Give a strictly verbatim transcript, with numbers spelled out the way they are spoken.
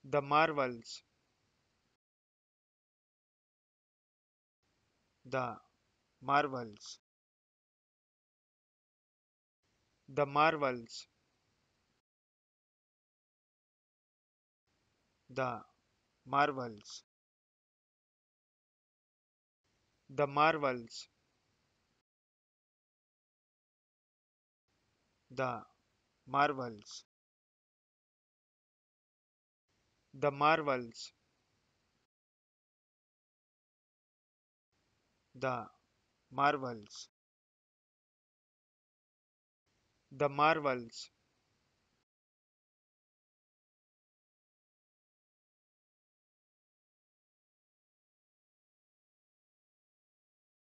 The Marvels, The Marvels, The Marvels, The Marvels, The Marvels, The Marvels, The Marvels, The Marvels, The Marvels,